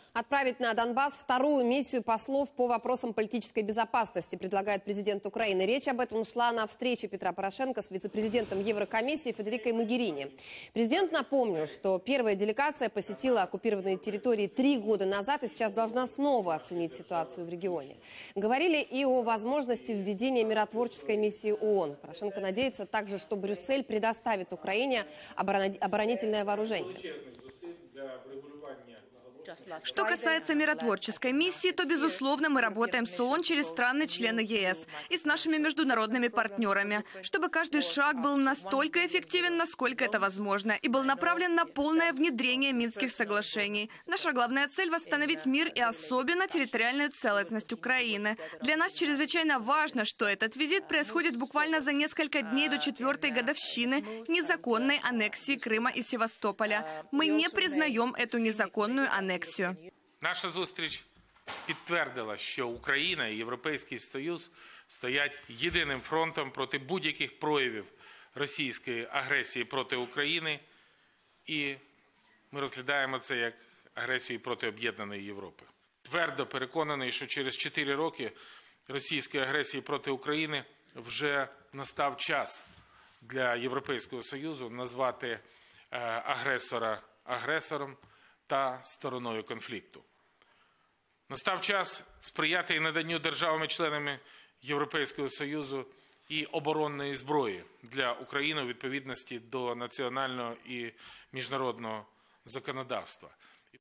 Отправить на Донбасс вторую миссию послов по вопросам политической безопасности, предлагает президент Украины. Речь об этом шла на встрече Петра Порошенко с вице-президентом Еврокомиссии Федерикой Могерини. Президент напомнил, что первая делегация посетила оккупированные территории 3 года назад и сейчас должна снова оценить ситуацию в регионе. Говорили и о возможности введения миротворческой миссии ООН. Порошенко надеется также, что Брюссель предоставит Украине оборонительное вооружение. Что касается миротворческой миссии, то, безусловно, мы работаем с ООН через страны-члены ЕС и с нашими международными партнерами, чтобы каждый шаг был настолько эффективен, насколько это возможно, и был направлен на полное внедрение Минских соглашений. Наша главная цель – восстановить мир и особенно территориальную целостность Украины. Для нас чрезвычайно важно, что этот визит происходит буквально за несколько дней до 4-й годовщины незаконной аннексии Крыма и Севастополя. Мы не признаем эту незаконную аннексию. Наша зустріч підтвердила, що Україна і Європейський Союз стоять єдиним фронтом проти будь-яких проявів російської агресії проти України, і ми розглядаємо це як агресію проти об'єднаної Європи. Твердо переконаний, що через 4 роки російської агресії проти України вже настав час для Європейського Союзу назвати агресора агресором та стороною конфлікту. Настав час сприяти і наданню державами-членами Європейського Союзу і оборонної зброї для України у відповідності до національного і міжнародного законодавства.